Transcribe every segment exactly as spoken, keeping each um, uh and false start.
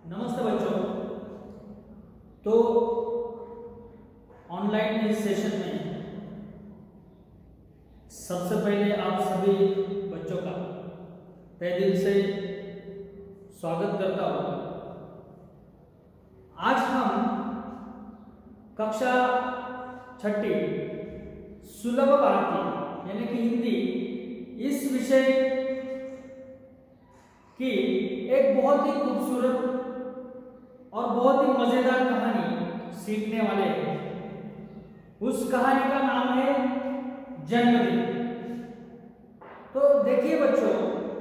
नमस्ते बच्चों। तो ऑनलाइन इस सेशन में सबसे पहले आप सभी बच्चों का तहे दिल से स्वागत करता हूँ। आज हम कक्षा छठी सुलभ भारती यानी कि हिंदी इस विषय की एक बहुत ही खूबसूरत और बहुत ही मजेदार कहानी सीखने वाले हैं। उस कहानी का नाम है जन्मदिन। तो देखिए बच्चों,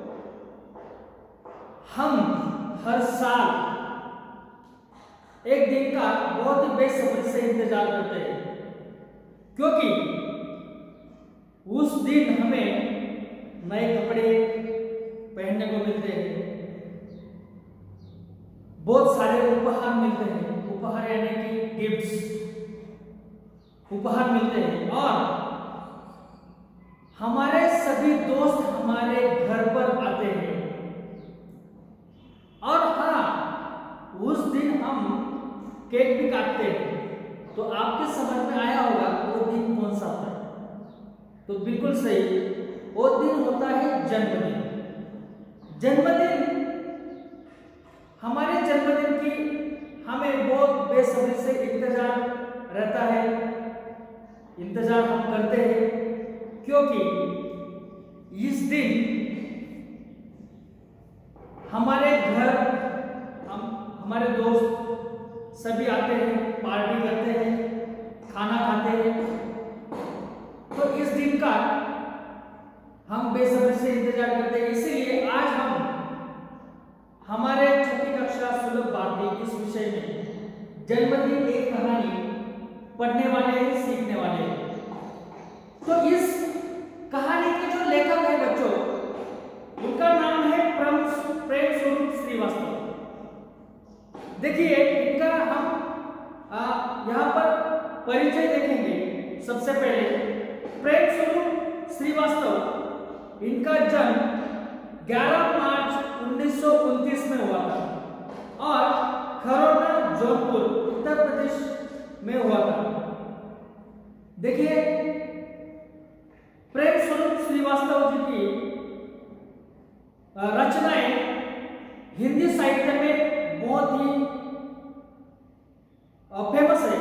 हम हर साल एक दिन का बहुत ही बेसब्री से इंतजार करते हैं, क्योंकि उस दिन हमें नए कपड़े पहनने को मिलते हैं, बहुत सारे उपहार मिलते हैं। उपहार यानी कि गिफ्ट्स, उपहार मिलते हैं और हमारे सभी दोस्त हमारे घर पर आते हैं। और हाँ, उस दिन हम केक भी काटते हैं। तो आपके समझ में आया होगा वो दिन कौन सा होता है? तो बिल्कुल सही, वो दिन होता है जन्मदिन। जन्मदिन, हमारे जन्मदिन की हमें बहुत बेसब्री से इंतजार रहता है, इंतजार हम करते हैं, क्योंकि इस दिन हमारे घर हम हमारे दोस्त सभी आते हैं, पार्टी करते हैं, खाना खाते हैं। तो इस दिन का हम बेसब्री से इंतजार करते हैं। इसीलिए आज हम हमारे छठी कक्षा सुलभ भारती इस विषय में जन्मदिन एक कहानी पढ़ने वाले हैं, सीखने वाले हैं। तो इस कहानी के जो लेखक है बच्चों, उनका नाम है प्रेम स्वरूप श्रीवास्तव। देखिए, इनका हम यहाँ पर परिचय देखेंगे। सबसे पहले प्रेम स्वरूप श्रीवास्तव, इनका जन्म ग्यारह मार्च उन्नीस सौ उनतीस में हुआ था और खरौना जौनपुर उत्तर प्रदेश में हुआ था। देखिए, प्रेम स्वरूप श्रीवास्तव जी की रचनाएं हिंदी साहित्य में बहुत ही फेमस है।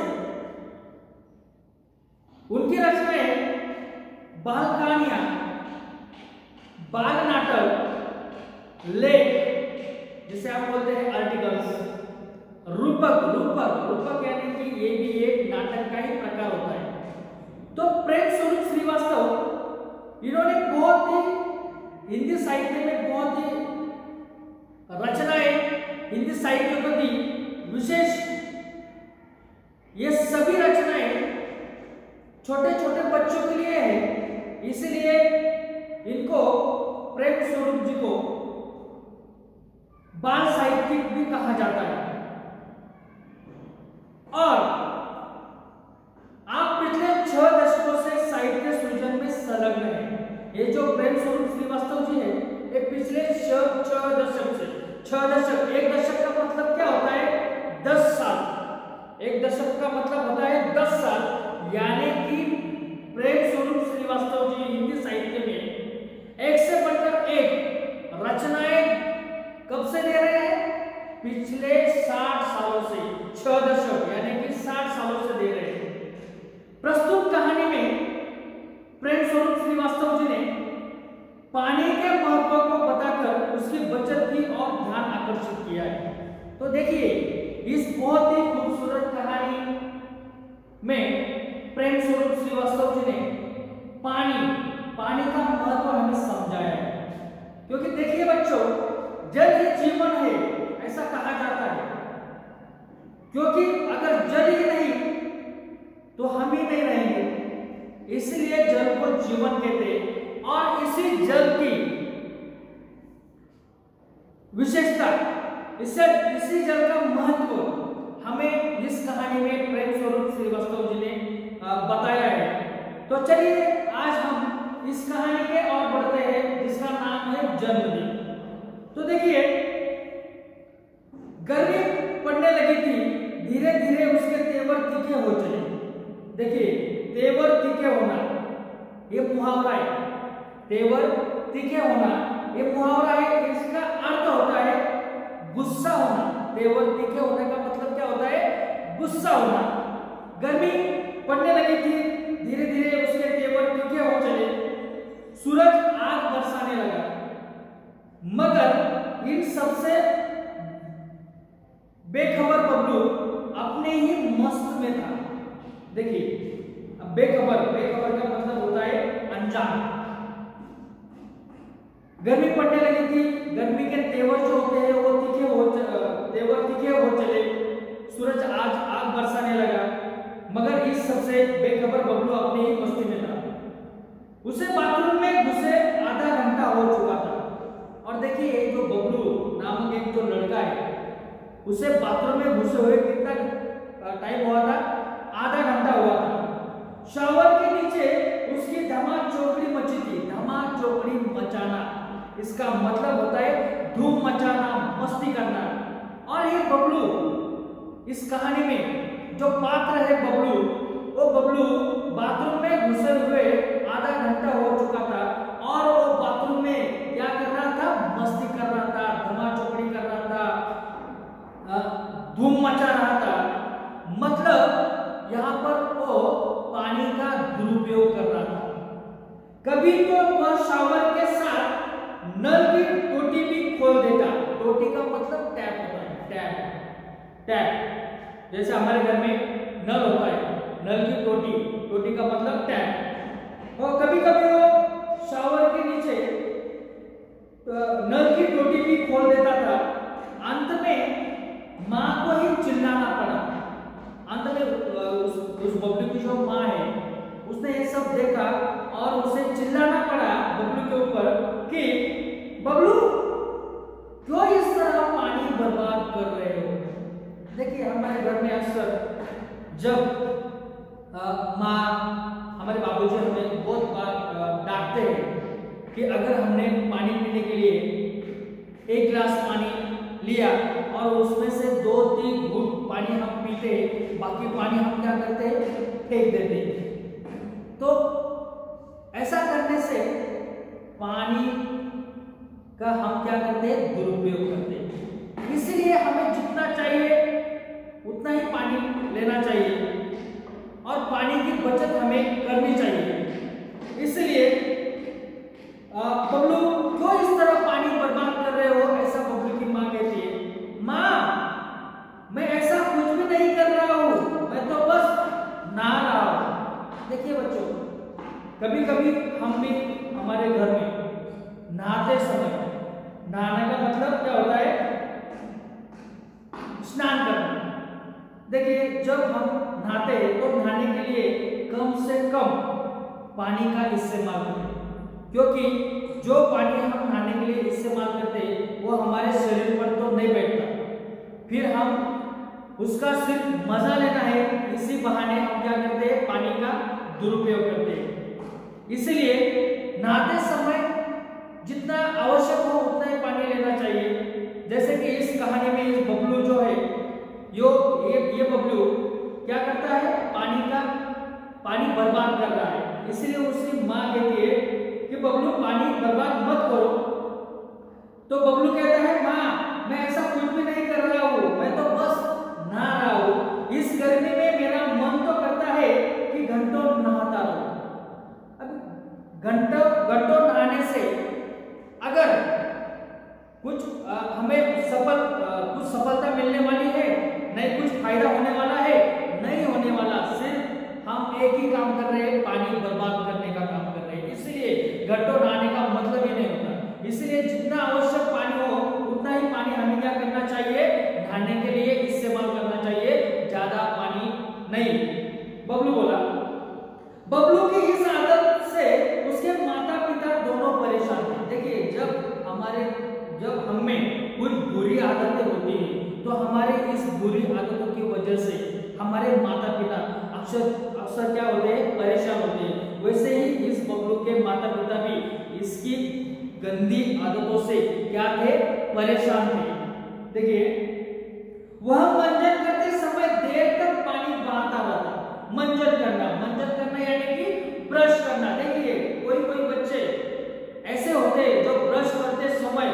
उनकी रचनाएं बाल कहानियां, बाल नाटक, लेख जिसे आप बोलते हैं आर्टिकल्स, रूपक रूपक रूपक यानी कि ये भी एक नाटक का ही प्रकार होता है। तो प्रेम स्वरूप श्रीवास्तव, इन्होंने बहुत ही हिंदी साहित्य में बहुत ही रचनाएं हिंदी साहित्य को दी विशेष। ये सभी रचनाएं छोटे छोटे बच्चों के लिए है, इसलिए इनको प्रेम स्वरूप जी को बाल साहित्यिक भी कहा जाता है। और आप पिछले छह दशकों से साहित्य सृजन में संलग्न हैं। ये जो प्रेम स्वरूप श्रीवास्तव जी है, ये पिछले छह छह दशक से छह दशक एक दशक का मतलब क्या होता है? दस साल। एक दशक का मतलब होता है दस साल, यानी कि प्रेम स्वरूप श्रीवास्तव जी हिंदी साहित्य में एक से बढ़कर एक रचनाएं कब से दे रहे हैं? पिछले साठ सालों से, छह दशक यानी कि साठ सालों से दे रहे हैं। प्रस्तुत कहानी में प्रेम स्वरूप श्रीवास्तव जी ने पानी के महत्व को बताकर उसकी बचत की और ध्यान आकर्षित किया है। तो देखिए, इस बहुत ही खूबसूरत कहानी में प्रेम स्वरूप श्रीवास्तव जी ने पानी पानी का महत्व हमें समझाया है। क्योंकि देखिए बच्चों, जल ही जीवन है ऐसा कहा जाता है, क्योंकि अगर जल ही नहीं तो हम ही नहीं रहेंगे। इसलिए जल को जीवन कहते हैं और इसी जल की विशेषता, इससे इसी जल का महत्व हमें इस कहानी में प्रेम स्वरूप श्रीवास्तव जी ने बताया है। तो चलिए आज हम इस कहानी के और बढ़ते हैं, जिसका नाम है जन्मदिन। तो देखिए, गर्मी तीखे होना, ये मुहावरा है। तेवर तीखे होना ये मुहावरा है, इसका अर्थ होता है गुस्सा होना। तेवर तीखे होने का मतलब क्या होता है? गुस्सा होना। गर्मी पड़ने लगी थी, धीरे धीरे उसके तेवर तीखे हो चले, सूरज आग बरसाने लगा, मगर इन सबसे बेखबर बबलू अपने ही मस्त में था। देखिए अब बेखबर, बेखबर का मतलब होता है अनजान। गर्मी पड़ने लगी थी, गर्मी के तेवर जो होते हैं वो तीखे हो तेवर तीखे हो चले, सूरज आज आग बरसाने लगा, मगर इस सबसे बेखबर बबलू अपनी ही मस्ती में था। उसे बाथरूम में घुसे आधा घंटा हो चुका था। और देखिए जो बबलू नामक एक जो लड़का है, उसे बाथरूम में घुसे हुए कितना टाइम हुआ था? आधा घंटा हुआ था। शावर के नीचे उसकी धमाचौकड़ी मची थी। धमाचौकड़ी मचाना इसका मतलब होता है धूम मचाना, मस्ती करना। और ये बबलू, इस कहानी में जो पात्र है बबलू, वो बबलू बाथरूम में घुसे हुए आधा घंटा हो चुका था और वो बाथरूम में क्या कर रहा था? मस्ती कर रहा था, धमाचौकड़ी कर रहा था, धूम मचा रहा था। मतलब यहाँ पर वो पानी का दुरुपयोग कर रहा था। कभी तो वह शावर के साथ नल की टोटी भी खोल देता। टोटी का मतलब टैप होता है, टैप टैप जैसे हमारे घर में नल होता है, नल की टोटी, टोटी का मतलब टैप। और कभी कभी वो शावर के नीचे नल की टोटी भी खोल देता था। अंत में माँ को ही चिल्लाना पड़ा। अंत में उस, उस बबलू की जो माँ है उसने ये सब देखा और उसे चिल्लाना पड़ा बबलू के ऊपर कि बबलू क्यों इस तरह पानी बर्बाद कर रहे हो? देखिए हमारे घर में अक्सर जब माँ, हमारे बाबूजी हमें बहुत बार डांटते हैं कि अगर हमने पानी पीने के लिए एक गिलास पानी लिया और उसमें से दो तीन घूंट पानी हम पीते, बाकी पानी हम क्या करते हैं? फेंक देते। तो ऐसा करने से पानी का हम क्या करते हैं? दुरुपयोग करते हैं। इसलिए हमें जितना चाहिए उतना ही पानी लेना चाहिए और पानी की बचत हमें करनी चाहिए। इसलिए बबलू क्यों इस तरह पानी बर्बाद कर रहे हो? ऐसा बबलू की माँ कहती है। माँ मैं ऐसा कुछ भी नहीं कर रहा हूँ, मैं तो बस नहा रहा हूँ। देखिए बच्चों, कभी कभी हम भी हमारे घर में नहाते समय, नहाने का मतलब क्या होता है? स्नान करना। देखिए जब हम नहाते हैं तो नहाने के लिए कम से कम पानी का इस्तेमाल करें, क्योंकि जो पानी हम नहाने के लिए इस्तेमाल करते हैं वो हमारे शरीर पर तो नहीं बैठता। फिर हम उसका सिर्फ मजा लेना है, इसी बहाने हम क्या करते हैं? पानी का दुरुपयोग करते हैं। इसलिए नहाते समय जितना आवश्यक हो उतना ही पानी लेना चाहिए। जैसे कि इस कहानी में इस बबलू जो है, यो ये ये बबलू क्या करता है? पानी का पानी बर्बाद कर रहा है। इसलिए उसकी माँ कहती है कि बबलू पानी बर्बाद मत करो। तो बबलू कहता है माँ मैं ऐसा कुछ भी नहीं कर रहा हूँ, मैं तो बस नहा रहा हूँ। इस गर्मी में मेरा मन तो करता है कि घंटों नहाता रहूं। अब घंटों घंटों नहाने से अगर कुछ आ, हमें सफल आ, कुछ सफलता मिलने वाली है, नहीं कुछ फायदा होने वाला है, नहीं होने वाला। सिर्फ हम एक ही काम कर रहे हैं, पानी बर्बाद करने का काम कर रहे हैं। इसलिए घंटों नहाने का मतलब ये नहीं होता। इसलिए जितना आवश्यक पानी हो उतना ही पानी हमें क्या करना चाहिए? नहाने के लिए इस्तेमाल करना चाहिए, ज्यादा पानी नहीं। बबलू बोला। बबलू की इस आदत से उसके माता पिता दोनों परेशान थे। देखिए जब हमारे जब हमें कुछ बुरी आदतें होती हैं तो हमारे इस बुरी आदतों की वजह से हमारे माता पिता अक्सर अक्सर क्या होते हैं? परेशान होते हैं। वैसे ही इस बबलू के माता पिता भी इसकी गंदी आदतों से क्या थे? परेशान थे। देखिए वह मंजन करते समय देर तक पानी बहाता रहता। मंजन करना, मंजन करना यानी कि ब्रश करना। देखिए कोई कोई बच्चे ऐसे होते हैं जो ब्रश करते समय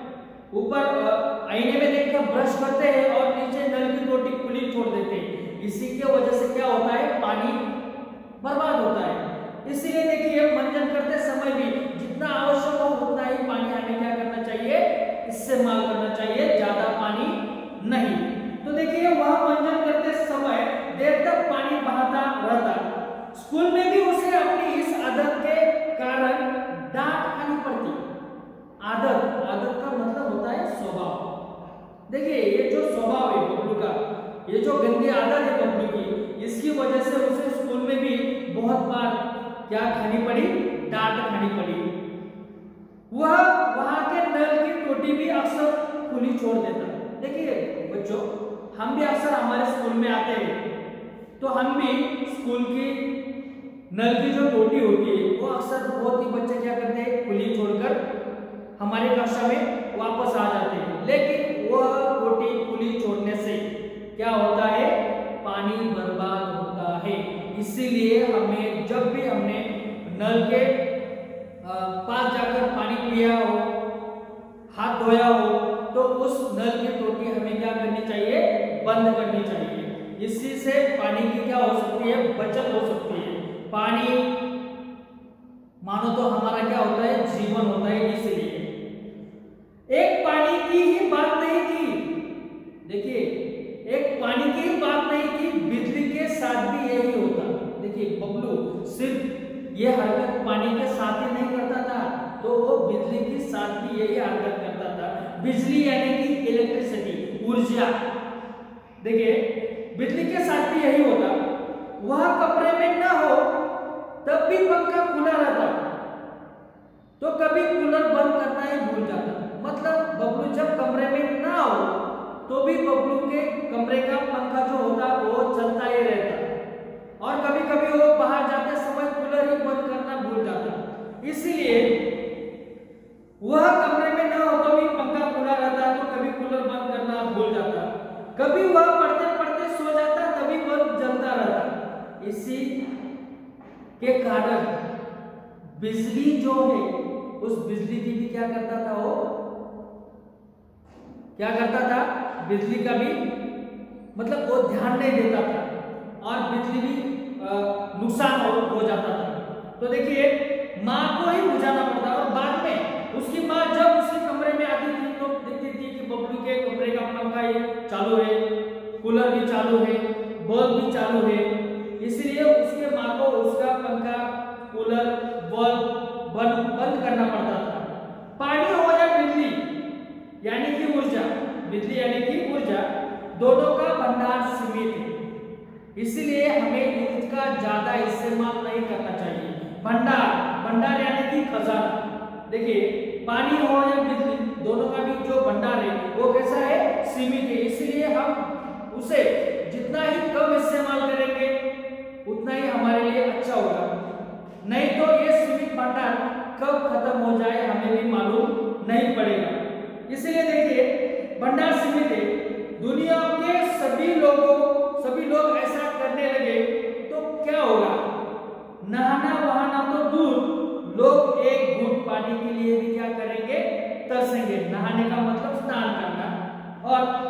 ऊपर आईने में देखकर ब्रश करते हैं और नीचे नल की टोटी खुली छोड़ देते हैं। इसी की वजह से क्या होता है, पानी बर्बाद होता है। इसीलिए देखिए मंजन करते समय भी जितना आवश्यक हो उतना ही पानी हमें क्या करना चाहिए, इस्तेमाल करना चाहिए, ज्यादा पानी नहीं। तो देखिए वह मंजन करते समय देर तक पानी बहाता रहता। स्कूल में भी उसे अपनी इस आदत के कारण डांट खानी पड़ती। आदत, आदत का मतलब होता है स्वभाव। देखिए ये जो स्वभाव है बबलू का, ये जो गंदी आदत है बबलू की, इसकी वजह से उसे स्कूल में भी बहुत बार क्या खानी पड़ी, डांट खानी पड़ी। वह वहां के नल की टोटी भी अक्सर खुली छोड़ देता। देखिए बच्चों, हम भी अक्सर हमारे स्कूल में आते हैं तो हम भी स्कूल की नल की जो टोटी होती है वो अक्सर बहुत ही बच्चे क्या करते हैं, खुली छोड़कर हमारे कक्षा में वापस आ जाते हैं। लेकिन वह टोटी खुली छोड़ने से क्या होता है, पानी बर्बाद होता है। इसीलिए हमें जब भी हमने नल के पास जाकर पानी पिया हो, हाथ धोया हो, तो उस नल की टोटी हमें क्या करनी चाहिए, बंद करनी चाहिए। इसी से पानी की क्या हो सकती है, बचत हो सकती है। पानी मानो तो हमारा क्या होता है, जीवन होता है। इसलिए एक पानी की ही बात नहीं थी, देखिए एक पानी की ही बात नहीं थी, बिजली के साथ भी यही होता। देखिए बबलू सिर्फ ये हरकत पानी के साथ ही नहीं करता था, तो वो बिजली के साथ भी यही हरकत करता था। बिजली यानी कि इलेक्ट्रिसिटी, ऊर्जा। देखिए बिजली के साथ भी यही होता। वह कमरे में ना हो तब भी पंखा खुला रहता, तो कभी कूलर बंद करना ही भूल जाता। मतलब बबलू जब कमरे में ना हो तो भी बबलू के कमरे का पंखा जो होता वो चलता ही रहता, और कभी कभी वो बाहर जाते समय कूलर ही बंद करना भूल जाता। इसीलिए वह कमरे में ना हो तो भी पंखा खुला रहता, तो कभी कूलर बंद करना भूल जाता। कभी वह पढ़ते पढ़ते सो जाता, तभी बल्ब जलता रहता। इसी के कारण बिजली जो है, उस बिजली की भी क्या करता था, वो क्या करता था, बिजली का भी मतलब वो ध्यान नहीं देता था, और बिजली भी नुकसान हो, हो जाता था। तो देखिए माँ को ही बुझाना पड़ता, और बाद में उसकी माँ जब उसके कमरे में आती थी तो देखती थी कि बबलू के कमरे का पंखा ही चालू है, कूलर भी चालू है, बल्ब भी चालू है। इसलिए उसके माँ को उसका पंखा, कूलर, बल्ब बंद बंद करना पड़ता था। पानी हो या बिजली यानी कि ऊर्जा, बिजली यानी कि ऊर्जा, दोनों का भंडार सीमित है। इसलिए हमें इसका ज्यादा इस्तेमाल नहीं करना चाहिए। भंडार, भंडार यानी कि खजाना। देखिए पानी हो या बिजली, दोनों का भी जो भंडार है वो कैसा है, सीमित है। इसलिए हम उसे जितना ही कम इस्तेमाल करेंगे उतना ही हमारे लिए अच्छा होगा। नहीं तो ये सीमित भंडार कब खत्म हो जाए हमें भी मालूम नहीं पड़ेगा। इसलिए देखिए भंडार सीमित है। दुनिया के सभी लोगों सभी लोग ऐसा करने लगे तो क्या होगा, नहाना वहाना तो दूर, लोग एक घूंट पानी के लिए भी क्या करेंगे, तरसेंगे। नहाने का मतलब स्नान करना,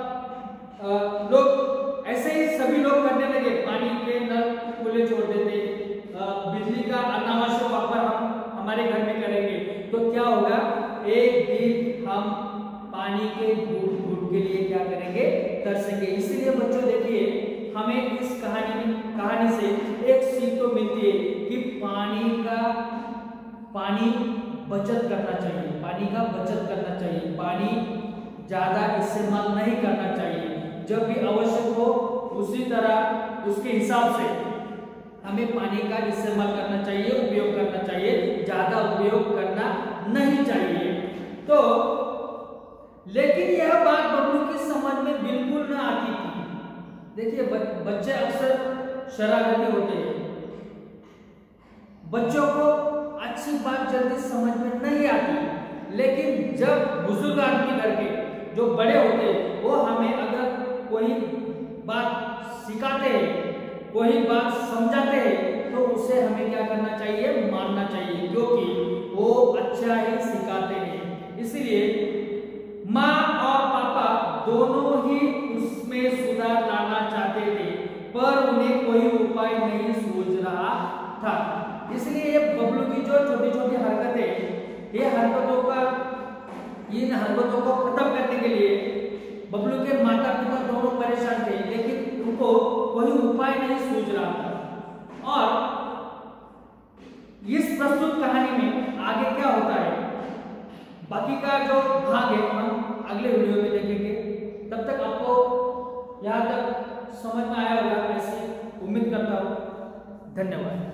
और लोग ऐसे ही सभी लोग करने लगे, पानी के नल खुले छोड़ देते, बिजली का अनावश्यक वापर हम हमारे घर में करेंगे, तो क्या होगा, एक दिन हम पानी के घूंट घूंट के लिए क्या करेंगे, तरसेंगे। इसलिए बच्चों देखिए हमें इस कहानी कहानी से एक सीख तो मिलती है कि पानी का पानी बचत करना चाहिए, पानी का बचत करना चाहिए, पानी ज्यादा इस्तेमाल नहीं करना चाहिए। जब भी आवश्यक हो उसी तरह उसके हिसाब से हमें पानी का इस्तेमाल करना चाहिए, उपयोग करना चाहिए, ज्यादा उपयोग करना नहीं चाहिए। तो लेकिन यह बात बबलू की समझ में बिल्कुल न आती थी। देखिए बच्चे अक्सर शरारती होते हैं, बच्चों को अच्छी बात जल्दी समझ में नहीं आती। लेकिन जब बुजुर्ग आदमी करके जो बड़े होते हैं वो हमें अगर कोई बात सिखाते हैं, कोई बात समझाते हैं, तो उसे हमें क्या करना चाहिए, मानना चाहिए, क्योंकि वो अच्छा ही सिखाते हैं। इसलिए माँ और पापा दोनों ही उसमें सुधार लाना चाहते थे, पर उन्हें कोई उपाय नहीं सूझ रहा था। इसलिए ये बबलू की जो छोटी छोटी हरकतें, ये हरकतों का इन हरकतों को खत्म करने के लिए बबलू के माता पिता दोनों परेशान थे, लेकिन उनको कोई उपाय नहीं सूझ रहा था। और इस प्रस्तुत कहानी में आगे क्या होता है, बाकी का जो भाग है हम अगले वीडियो में देखेंगे। तब तक आपको यहाँ तक समझ में आया होगा, ऐसी उम्मीद करता हूँ। धन्यवाद।